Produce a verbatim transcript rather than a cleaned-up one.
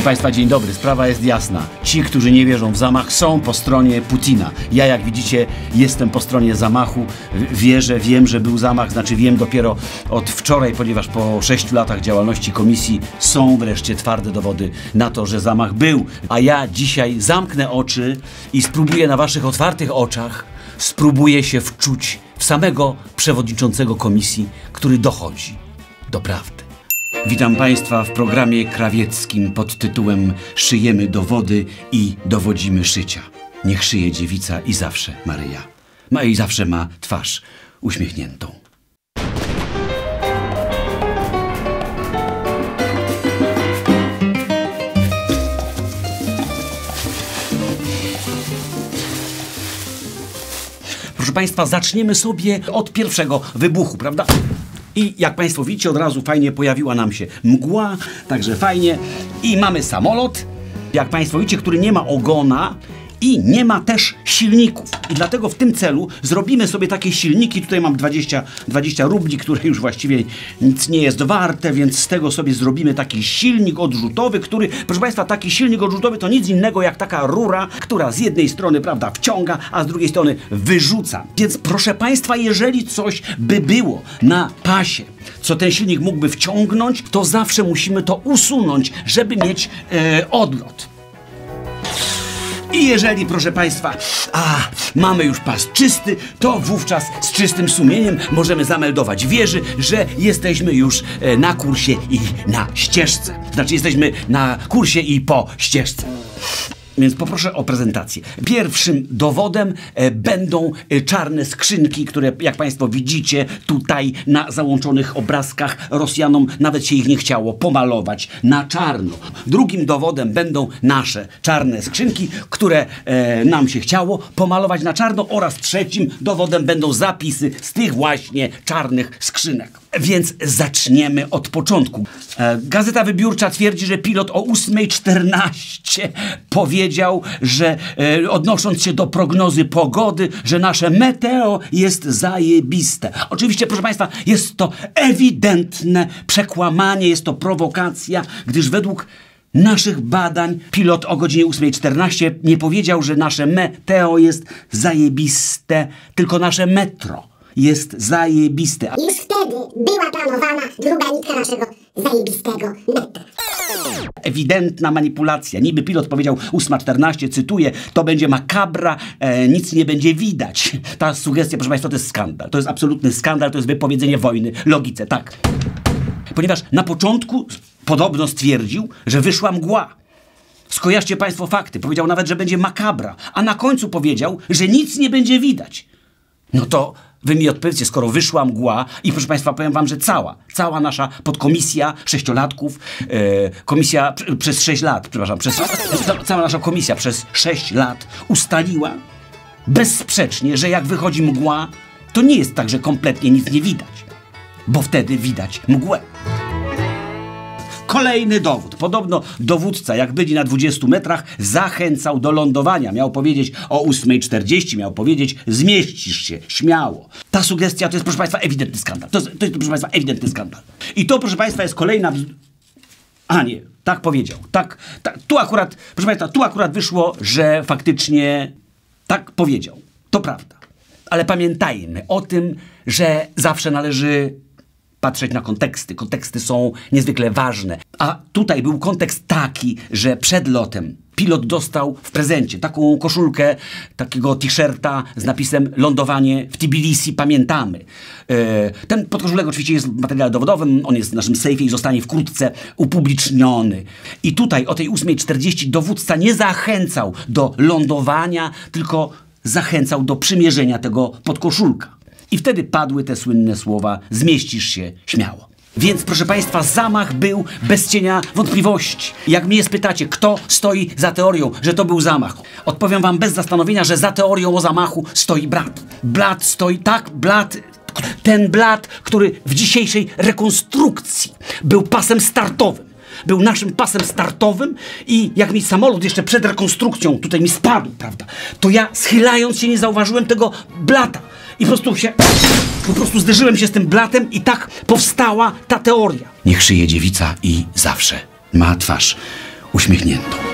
Państwa, dzień dobry. Sprawa jest jasna. Ci, którzy nie wierzą w zamach, są po stronie Putina. Ja, jak widzicie, jestem po stronie zamachu. Wierzę, wiem, że był zamach. Znaczy wiem dopiero od wczoraj, ponieważ po sześciu latach działalności komisji są wreszcie twarde dowody na to, że zamach był. A ja dzisiaj zamknę oczy i spróbuję na waszych otwartych oczach spróbuję się wczuć w samego przewodniczącego komisji, który dochodzi do prawdy. Witam Państwa w programie krawieckim pod tytułem Szyjemy dowody i dowodzimy szycia. Niech szyje dziewica i zawsze Maryja. Ma i zawsze ma twarz uśmiechniętą. Proszę Państwa, zaczniemy sobie od pierwszego wybuchu, prawda? I jak Państwo widzicie, od razu fajnie pojawiła nam się mgła, także fajnie. I mamy samolot, jak Państwo widzicie, który nie ma ogona i nie ma też silników. I dlatego w tym celu zrobimy sobie takie silniki. Tutaj mam dwadzieścia, dwadzieścia rubli, które już właściwie nic nie jest warte, więc z tego sobie zrobimy taki silnik odrzutowy, który, proszę Państwa, taki silnik odrzutowy to nic innego jak taka rura, która z jednej strony, prawda, wciąga, a z drugiej strony wyrzuca. Więc proszę Państwa, jeżeli coś by było na pasie, co ten silnik mógłby wciągnąć, to zawsze musimy to usunąć, żeby mieć e, odlot. I jeżeli, proszę Państwa, a, mamy już pas czysty, to wówczas z czystym sumieniem możemy zameldować wieży, że jesteśmy już e, na kursie i na ścieżce. Znaczy jesteśmy na kursie i po ścieżce. Więc poproszę o prezentację. Pierwszym dowodem e, będą e, czarne skrzynki, które, jak Państwo widzicie, tutaj na załączonych obrazkach Rosjanom nawet się ich nie chciało pomalować na czarno. Drugim dowodem będą nasze czarne skrzynki, które e, nam się chciało pomalować na czarno, oraz trzecim dowodem będą zapisy z tych właśnie czarnych skrzynek. Więc zaczniemy od początku. E, Gazeta Wybiórcza twierdzi, że pilot o ósmej czternaście powiedział, że e, odnosząc się do prognozy pogody, że nasze meteo jest zajebiste. Oczywiście, proszę Państwa, jest to ewidentne przekłamanie, jest to prowokacja, gdyż według naszych badań pilot o godzinie ósmej czternaście nie powiedział, że nasze meteo jest zajebiste, tylko nasze metro jest zajebiste. Już wtedy była planowana druga nitka naszego zajebistego metra. Ewidentna manipulacja. Niby pilot powiedział ósma czternaście, cytuję, to będzie makabra, e, nic nie będzie widać. Ta sugestia, proszę Państwa, to jest skandal. To jest absolutny skandal, to jest wypowiedzenie wojny logice, tak. Ponieważ na początku podobno stwierdził, że wyszła mgła. Skojarzcie Państwo fakty. Powiedział nawet, że będzie makabra, a na końcu powiedział, że nic nie będzie widać. No to wy mi odpowiedzcie, skoro wyszła mgła i, proszę Państwa, powiem wam, że cała, cała nasza podkomisja sześciolatków, e, komisja pr przez sześć lat, przepraszam, przez, cała nasza komisja przez sześć lat ustaliła bezsprzecznie, że jak wychodzi mgła, to nie jest tak, że kompletnie nic nie widać, bo wtedy widać mgłę. Kolejny dowód. Podobno dowódca, jak byli na dwudziestu metrach, zachęcał do lądowania. Miał powiedzieć o ósmej czterdzieści, miał powiedzieć zmieścisz się, śmiało. Ta sugestia to jest, proszę Państwa, ewidentny skandal. To jest, to jest proszę Państwa, ewidentny skandal. I to, proszę Państwa, jest kolejna... A nie, tak powiedział. Tak, tak, tu akurat, proszę Państwa, tu akurat wyszło, że faktycznie tak powiedział. To prawda. Ale pamiętajmy o tym, że zawsze należy patrzeć na konteksty. Konteksty są niezwykle ważne. A tutaj był kontekst taki, że przed lotem pilot dostał w prezencie taką koszulkę, takiego t-shirta z napisem lądowanie w Tbilisi, pamiętamy. E, ten podkoszulek oczywiście jest w materiale dowodowym, on jest w naszym sejfie i zostanie wkrótce upubliczniony. I tutaj o tej ósmej czterdzieści dowódca nie zachęcał do lądowania, tylko zachęcał do przymierzenia tego podkoszulka. I wtedy padły te słynne słowa: zmieścisz się, śmiało. Więc, proszę Państwa, zamach był bez cienia wątpliwości. Jak mnie spytacie, kto stoi za teorią, że to był zamach, odpowiem wam bez zastanowienia, że za teorią o zamachu stoi Blat. Blat stoi, tak, Blat, ten Blat, który w dzisiejszej rekonstrukcji był pasem startowym. Był naszym pasem startowym i jak mi samolot jeszcze przed rekonstrukcją tutaj mi spadł, prawda, to ja, schylając się, nie zauważyłem tego Blata. I po prostu się, po prostu zderzyłem się z tym Blatem i tak powstała ta teoria. Niech szyje dziewica i zawsze ma twarz uśmiechniętą.